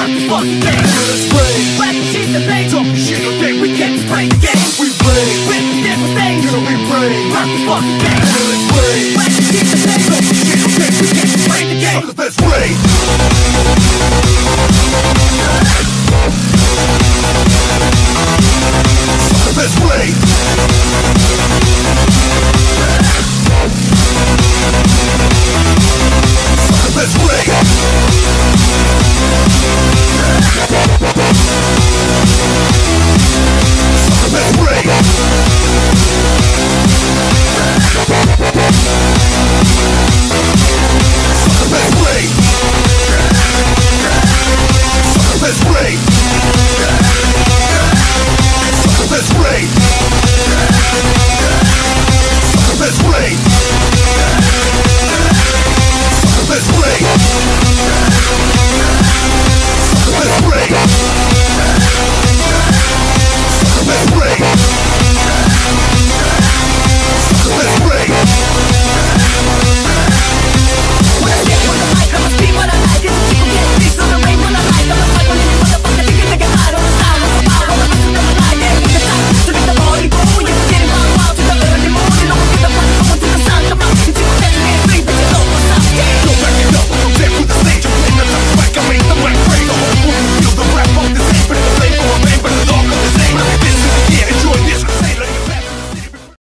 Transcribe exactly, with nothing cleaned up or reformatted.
rock the fucking game. Let's play. Rappers in the vein, talking shit all day. We get to play the game. We play. With the devil thing, till we play. Rock the fucking game. Let's play. Rappers in the vein, talking shit all day. We get to play the game. Fuck the best way. Fuck the best way. Fuck the best way.